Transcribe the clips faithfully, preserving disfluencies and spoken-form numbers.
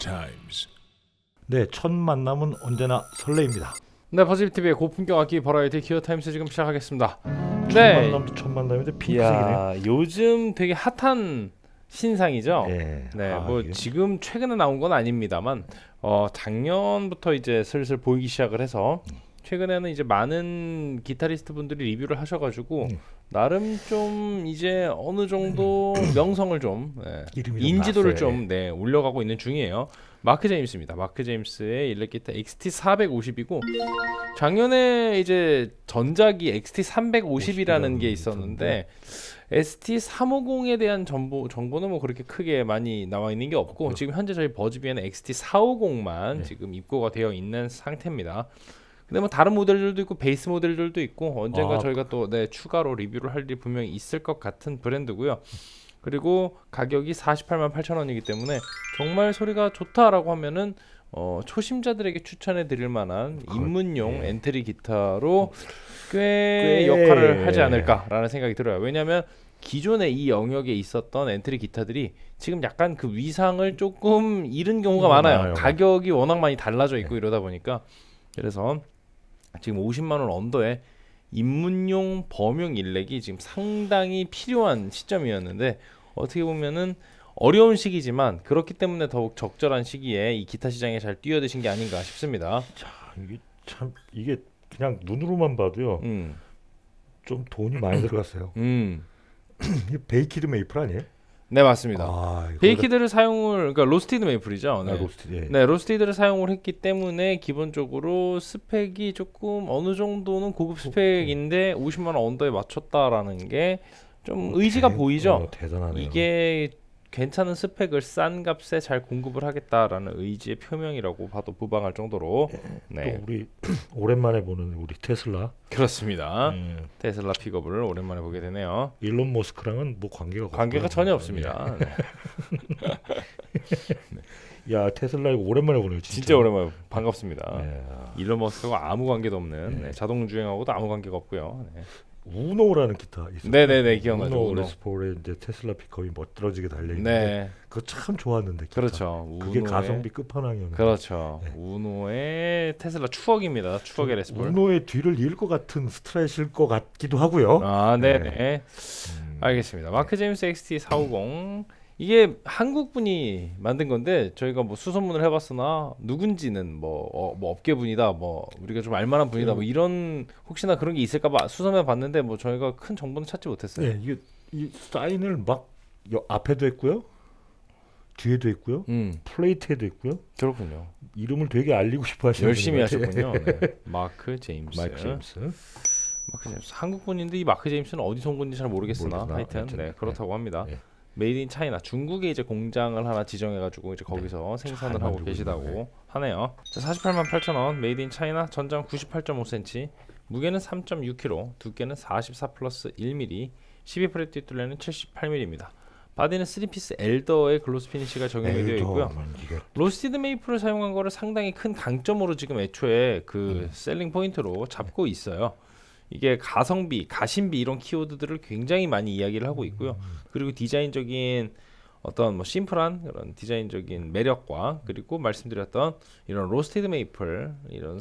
Times. 네, 첫 만남은 언제나 설레입니다. 네, 버즈비티비의 고품격 악기 버라이어티 기어 타임스 지금 시작하겠습니다. 첫 네, 만남도 첫 만남인데 핑크색이네요. 이야, 요즘 되게 핫한 신상이죠. 네, 네, 아, 뭐 이게... 지금 최근에 나온 건 아닙니다만, 어, 작년부터 이제 슬슬 보이기 시작을 해서 최근에는 이제 많은 기타리스트 분들이 리뷰를 하셔가지고 음. 나름 좀 이제 어느 정도 명성을 좀 네, 인지도를 좀 네, 올려가고 있는 중이에요. 마크 제임스입니다. 마크 제임스의 일렉기타 엑스티 사백오십이고 작년에 이제 전작이 엑스티 삼백오십이라는 게 있었는데 에스티 삼백오십에 대한 정보, 정보는 뭐 그렇게 크게 많이 나와 있는 게 없고 없죠. 지금 현재 저희 버즈비에는 엑스티 사백오십만 네. 지금 입고가 되어 있는 상태입니다. 근데 뭐 다른 모델들도 있고 베이스 모델들도 있고 언젠가 아, 저희가 또 네, 추가로 리뷰를 할 일이 분명히 있을 것 같은 브랜드고요. 그리고 가격이 사십팔만 팔천 원이기 때문에 정말 소리가 좋다라고 하면은 어, 초심자들에게 추천해 드릴 만한 입문용 네. 엔트리 기타로 꽤, 꽤 역할을 하지 않을까라는 생각이 들어요. 왜냐하면 기존에 이 영역에 있었던 엔트리 기타들이 지금 약간 그 위상을 조금 잃은 경우가 음, 많아요. 많아요. 가격이 워낙 많이 달라져 있고 네. 이러다 보니까 그래서 지금 오십만 원 언더에 입문용 범용 일렉이 지금 상당히 필요한 시점이었는데 어떻게 보면은 어려운 시기지만 그렇기 때문에 더욱 적절한 시기에 이 기타 시장에 잘 뛰어드신 게 아닌가 싶습니다. 자, 이게 참 이게 그냥 눈으로만 봐도요. 음. 좀 돈이 많이 들어갔어요. 음. 이게 베이키드 메이플 아니에요? 네, 맞습니다. 아, 베이키드를 사용을 그러니까 로스티드 메이플이죠. 네. 아, 로스티드. 예. 네, 로스티드를 사용을 했기 때문에 기본적으로 스펙이 조금 어느 정도는 고급 스펙인데 오십만 원 언더에 맞췄다라는 게 좀 의지가 대, 보이죠. 어, 대단하네요. 이게 괜찮은 스펙을 싼 값에 잘 공급을 하겠다라는 의지의 표명이라고 봐도 무방할 정도로. 네. 또 우리 오랜만에 보는 우리 테슬라. 그렇습니다. 음. 테슬라 픽업을 오랜만에 보게 되네요. 일론 머스크랑은 뭐 관계가 관계가 전혀 없습니다. 네. 네. 야, 테슬라 이거 오랜만에 보네요. 진짜, 진짜 오랜만에 반갑습니다. 네. 일론 머스크하고 아무 관계도 없는 네. 네. 자동 주행하고도 아무 관계가 없고요. 네. 우노라는 기타 있어요. 네네네, 기억나죠. 우노 레스폴에 이제 테슬라 픽업이 멋들어지게 달려 있는데 네. 그거 참 좋았는데 기타. 그렇죠. 그게 우노의... 가성비 끝판왕이었는데. 그렇죠. 네. 우노의 테슬라 추억입니다. 추억의 레스폴. 우노의 뒤를 이을 것 같은 스트라이트일 것 같기도 하고요. 아, 네네. 네. 음... 알겠습니다. 마크 제임스 엑스티 사백오십 이게 한국 분이 만든 건데 저희가 뭐 수소문을 해봤으나 누군지는 뭐, 어, 뭐 업계분이다, 뭐 우리가 좀 알만한 분이다, 네. 뭐 이런 혹시나 그런 게 있을까봐 수소문해 봤는데 뭐 저희가 큰 정보는 찾지 못했어요. 네, 이게 이 사인을 막 여, 앞에도 했고요, 뒤에도 했고요, 음. 플레이트에도 했고요. 그렇군요. 이름을 되게 알리고 싶어 하시는 열심히 하셨군요. 네. 마크 제임스. 마크 제임스. 마크 제임스. 한국 분인데 이 마크 제임스는 어디서 온 건지 잘 모르겠으나 모르겠나? 하여튼, 하여튼 네, 그렇다고 네. 합니다. 네. 메이드 인 차이나 중국에 이제 공장을 하나 지정해가지고 이제 거기서 네. 생산을 하고 계시다고 네. 하네요. 자, 사십팔만 팔천 원 메이드 인 차이나 전장 구십팔 점 오 센티미터 무게는 삼 점 육 킬로그램 두께는 사십사 플러스 일 밀리미터 십이 프렛 뒷둘레는 칠십팔 밀리미터입니다. 바디는 쓰리 피스 엘더의 글로스 피니시가 적용이 엘더, 되어 있고요. 이게... 로스티드 메이플을 사용한 거를 상당히 큰 강점으로 지금 애초에 그 음. 셀링 포인트로 잡고 있어요. 이게 가성비, 가심비 이런 키워드들을 굉장히 많이 이야기를 하고 있고요. 그리고 디자인적인 어떤 뭐 심플한 그런 디자인적인 매력과 그리고 말씀드렸던 이런 로스티드 메이플 이런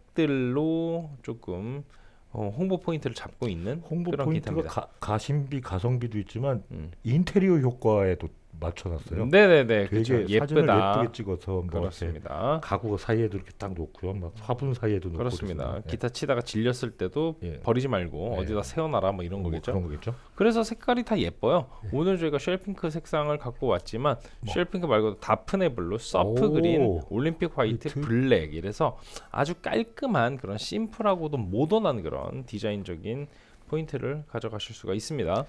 스펙들로 조금 어, 홍보 포인트를 잡고 있는 홍보 그런 포인트가 기타입니다. 가, 가심비, 가성비도 있지만 음. 인테리어 효과에도 맞춰놨어요. 네네네. 되게 그렇죠. 예쁘다. 예쁘게 찍어서 뭐 그렇습니다. 가구 사이에도 이렇게 딱 놓고요. 막 화분 사이에도 놓고. 그렇습니다. 네. 기타 치다가 질렸을 때도 예. 버리지 말고 네. 어디다 세워놔라 뭐 이런 뭐 거겠죠. 그런 거겠죠. 그래서 색깔이 다 예뻐요. 네. 오늘 저희가 쉘핑크 색상을 갖고 왔지만 뭐. 쉘핑크 말고도 다프네 블루, 서프 그린, 올림픽 화이트, 화이트, 블랙 이래서 아주 깔끔한 그런 심플하고도 모던한 그런 디자인적인 포인트를 가져가실 수가 있습니다.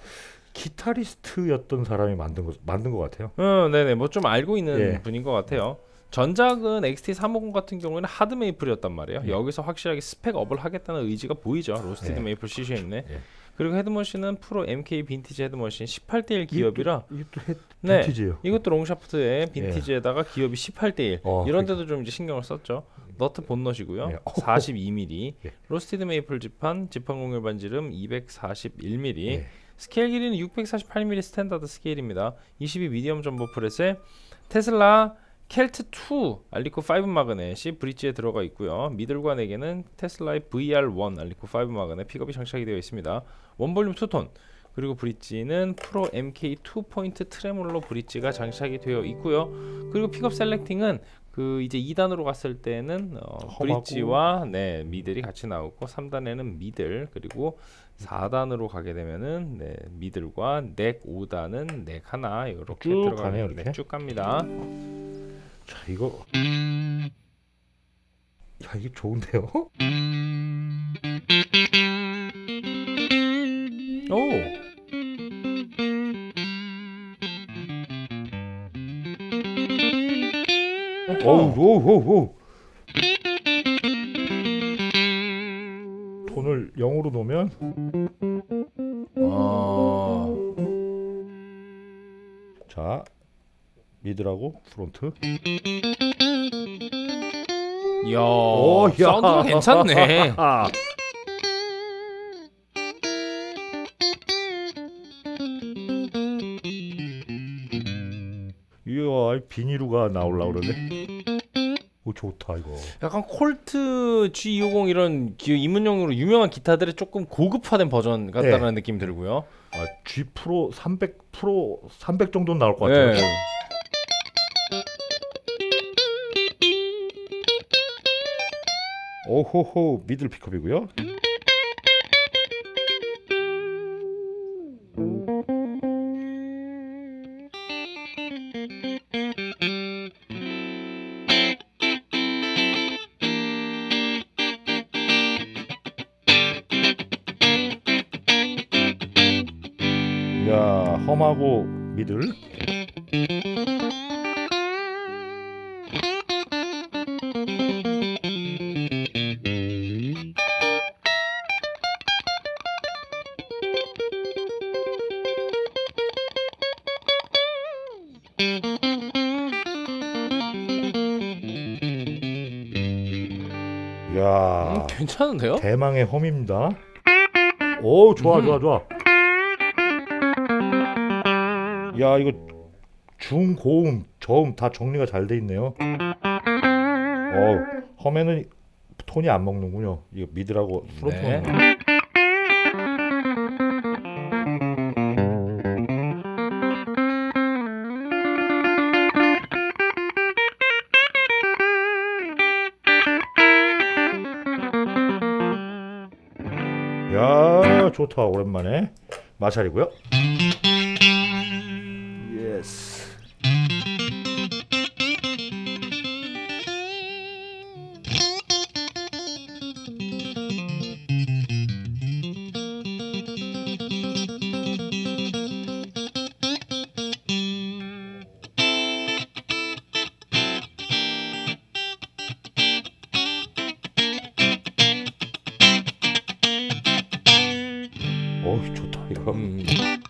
기타리스트였던 사람이 만든 거 만든 것 같아요. 어, 네네, 뭐 좀 알고 있는 예. 분인 것 같아요. 전작은 엑스티 삼백오십 같은 경우에는 하드 메이플이었단 말이에요. 예. 여기서 확실하게 스펙업을 하겠다는 의지가 보이죠. 로스티드 예. 메이플 씨씨엠네. 예. 그리고 헤드머신은 프로 엠케이 빈티지 헤드머신 십팔 대 일 기업이라 이것도, 이것도 네, 빈티지예요. 이것도 롱샤프트에 빈티지에다가 예. 기업이 십팔 대 일 어, 이런 데도 좀 이제 신경을 썼죠. 너트 본넛이고요. 예. 사십이 밀리미터. 예. 로스티드 메이플 지판, 지판 공률 반지름 이백사십일 밀리미터. 예. 스케일 길이는 육백사십팔 밀리미터 스탠다드 스케일입니다. 이십이 미디엄 점버 프렛에 테슬라 켈트 투 알리코 파이브 마그넷이 브릿지에 들어가 있고요. 미들과 넥에는 테슬라의 브이알 원 알리코 파이브 마그넷 픽업이 장착이 되어 있습니다. 원볼륨 투톤, 그리고 브릿지는 프로 엠케이 투 포인트 트레몰로 브릿지가 장착이 되어 있고요. 그리고 픽업 셀렉팅은 그 이제 이 단으로 갔을 때는 어, 브릿지와 네, 미들이 같이 나오고 삼 단에는 미들, 그리고 사 단으로 가게 되면은 네, 미들과 넥 오 단은 넥 하나 이렇게 들어가네요. 네, 쭉 갑니다. 자, 이거 야, 이게 좋은데요? 오. 오우 오우 오우. 톤을 영으로 놓으면 아. 자, 미드라고 프론트. 이야, 오, 사운드가 괜찮네. 이거 비닐루가 나올라 그러네. 오, 좋다 이거. 약간 콜트 지 이오십 이런 입문용으로 유명한 기타들의 조금 고급화된 버전 같다는 네. 느낌이 들고요. 아, G 프로 삼백 프로 삼백 정도는 나올 것 같아요. 네. 오호호, 미들 픽업이고요. 야, 험하고 미들. 야, 음, 괜찮은데요? 대망의 험입니다. 오, 좋아, 음. 좋아, 좋아. 야, 이거 중고음, 저음 다 정리가 잘 돼 있네요. 어, 험에는 톤이 안 먹는군요. 이거 미드라고 프론트만. 네. 야, 좋다. 오랜만에 마샬이고요. 예스. 어우, 좋다 이거. 음.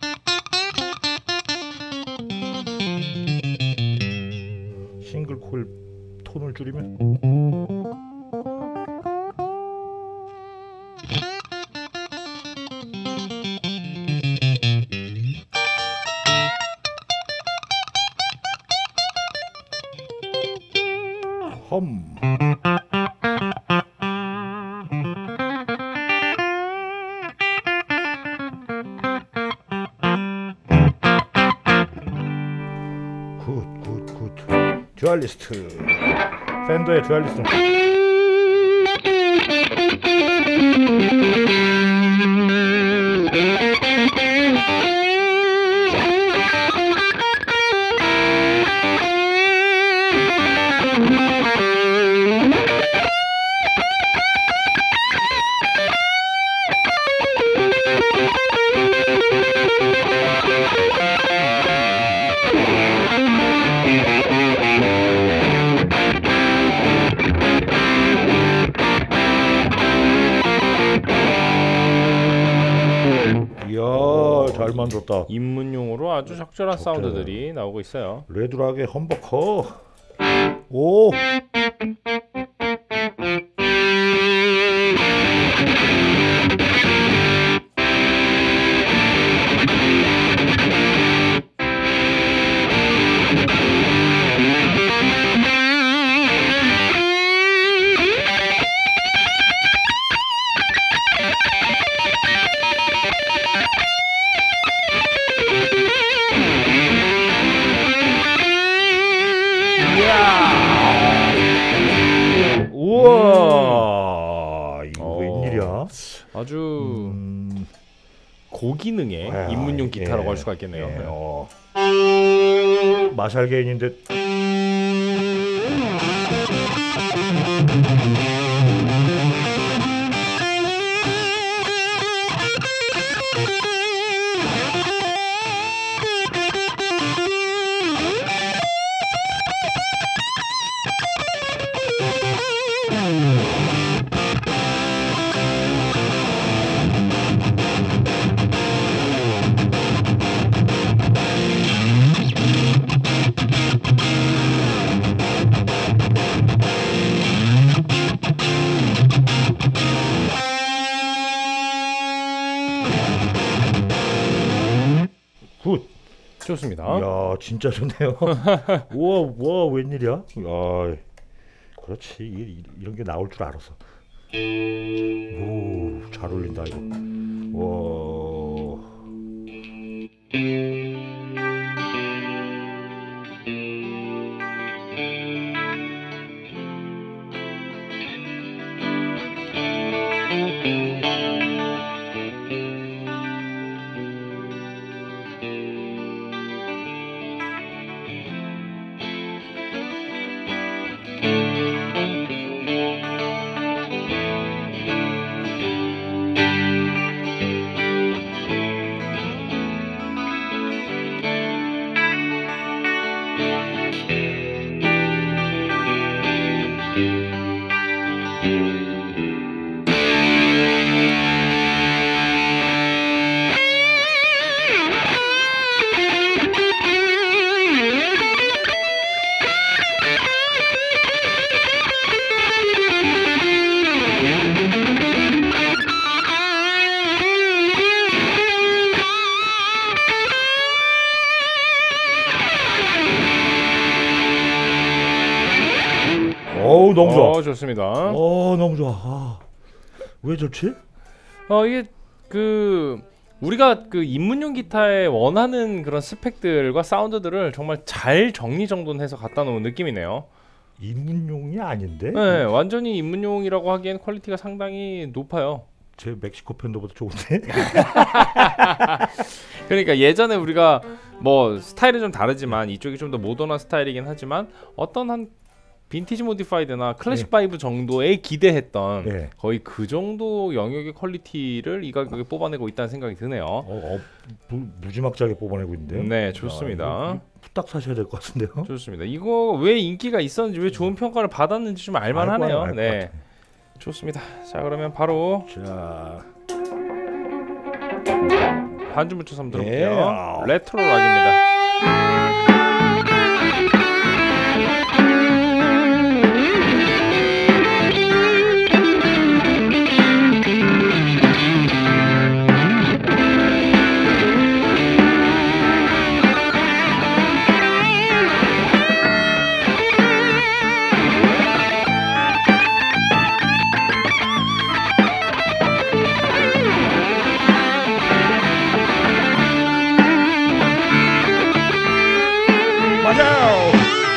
싱글 코일 톤을 줄이면 험. 굿, 굿, 굿. 듀얼리스트. 팬더의 듀얼리스트. 이야, 잘 만들었다. 입문용으로 아주 적절한 적절해. 사운드들이 나오고 있어요. 레드락의 험버커. 오. 아주 음... 고기능의 아, 입문용 기타라고 예, 할 수가 있겠네요. 예, 어. 마샬 게인인데 굿. 좋습니다. 이야 진짜 좋네요. 우와 우와 웬일이야? 야 그렇지 이, 이런 게 나올 줄 알았어. 오 잘 어울린다 이거. 와. 어우 너무 좋아. 어, 좋습니다. 어 너무 좋아. 아, 왜 좋지? 어 이게 그 우리가 그 입문용 기타에 원하는 그런 스펙들과 사운드들을 정말 잘 정리정돈해서 갖다 놓은 느낌이네요. 입문용이 아닌데? 네, 완전히 입문용이라고 하기엔 퀄리티가 상당히 높아요. 제 멕시코 팬더보다 좋은데? 그러니까 예전에 우리가 뭐 스타일은 좀 다르지만 이쪽이 좀 더 모던한 스타일이긴 하지만 어떤 한 빈티지 모디파이드나 클래식 네. 바이브 정도에 기대했던 네. 거의 그 정도 영역의 퀄리티를 이 가격에 뽑아내고 있다는 생각이 드네요. 어, 어, 무, 무지막지하게 뽑아내고 있는데요. 네, 좋습니다. 야, 후딱 사셔야 될 것 같은데요. 좋습니다. 이거 왜 인기가 있었는지 왜 좋은 평가를 받았는지 좀 알만하네요. 알 네, 좋습니다. 자 그러면 바로 자 반주 묻혀서 한번 네. 들어볼게요. 레트로 락입니다. 맞아요.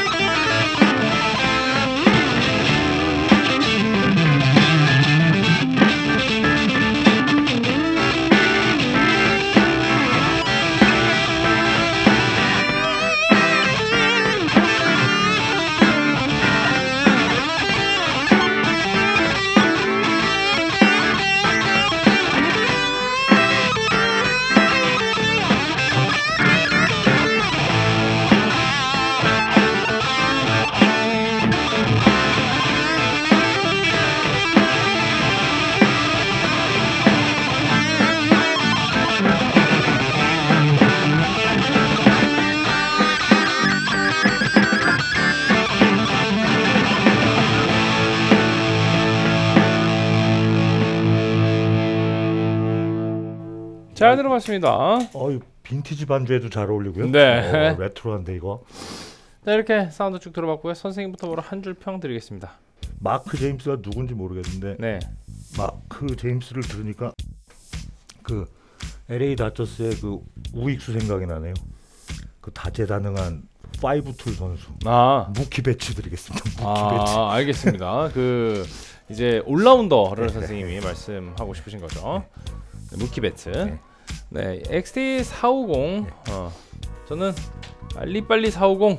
잘 들어봤습니다. 어, 빈티지 반주에도 잘 어울리고요. 네. 어, 레트로한데 이거. 자 이렇게 사운드 쭉 들어봤고요. 선생님부터 바로 한 줄 평 드리겠습니다. 마크 제임스가 누군지 모르겠는데 네. 마크 제임스를 들으니까 그 엘에이 다저스의 그 우익수 생각이 나네요. 그 다재다능한 파이브 툴 선수. 아, 무키 배치 드리겠습니다. 무키 아 배치. 알겠습니다. 그 이제 올라운더를 선생님이 말씀하고 싶으신 거죠. 네, 무키배트. 네. 네, 엑스티 사백오십. 어, 저는 빨리빨리 사백오십.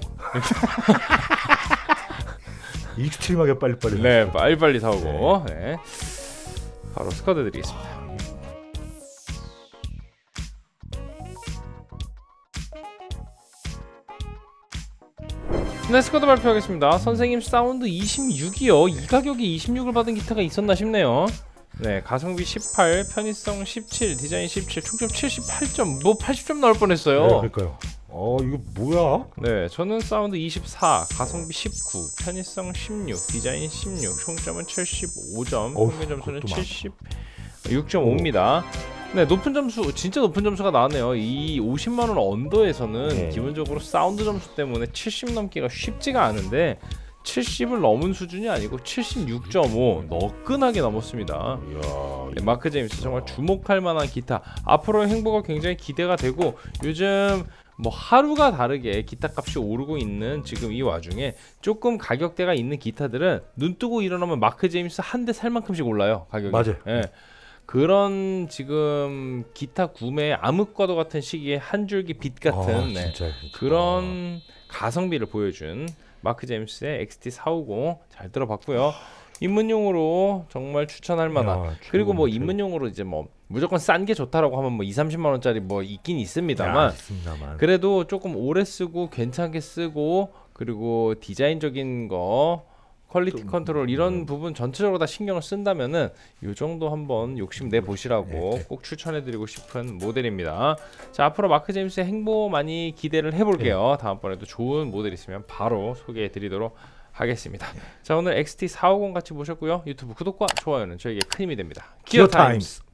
익스트림하게 빨리빨리. 네, 빨리빨리 사백오십. 네. 네. 바로 스쿼드 드리겠습니다. 네, 스쿼드 발표하겠습니다. 선생님 사운드 이십육이요. 이 가격에 이십육을 받은 기타가 있었나 싶네요. 네, 가성비 십팔, 편의성 십칠, 디자인 십칠, 총점 칠십팔 점, 뭐 팔십 점 나올 뻔했어요. 네, 그러니까요. 어, 이거 뭐야? 네, 저는 사운드 이십사, 가성비 십구, 편의성 십육, 디자인 십육, 총점은 칠십오 점, 평균 점수는 칠십육 점 오입니다. 네, 높은 점수, 진짜 높은 점수가 나왔네요. 이 오십만 원 언더에서는 네. 기본적으로 사운드 점수 때문에 칠십 넘기가 쉽지가 않은데 칠십을 넘은 수준이 아니고 칠십육 점 오 너끈하게 넘었습니다. 네, 마크 제임스 정말 주목할 만한 기타. 앞으로의 행보가 굉장히 기대가 되고 요즘 뭐 하루가 다르게 기타 값이 오르고 있는 지금 이 와중에 조금 가격대가 있는 기타들은 눈 뜨고 일어나면 마크 제임스 한 대 살 만큼씩 올라요, 가격이. 맞아요. 네. 그런 지금 기타 구매 암흑과도 같은 시기에 한 줄기 빛 같은 아, 네. 진짜, 진짜. 그런 가성비를 보여준 마크 제임스의 엑스티 사백오십 잘 들어봤고요. 입문용으로 정말 추천할 만한. 야, 그리고 뭐 입문용으로 이제 뭐 무조건 싼 게 좋다라고 하면 뭐 이삼십만 원짜리 뭐 있긴 있습니다만, 야, 있습니다만 그래도 조금 오래 쓰고 괜찮게 쓰고 그리고 디자인적인 거 퀄리티 컨트롤 이런 음. 부분 전체적으로 다 신경을 쓴다면은 요 정도 한번 욕심 내 보시라고 네. 꼭 추천해드리고 싶은 모델입니다. 자, 앞으로 마크 제임스의 행보 많이 기대를 해볼게요. 네. 다음번에도 좋은 모델 있으면 바로 소개해드리도록 하겠습니다. 네. 자, 오늘 엑스티 사백오십 같이 보셨고요. 유튜브 구독과 좋아요는 저에게 큰 힘이 됩니다. 기어 타임스.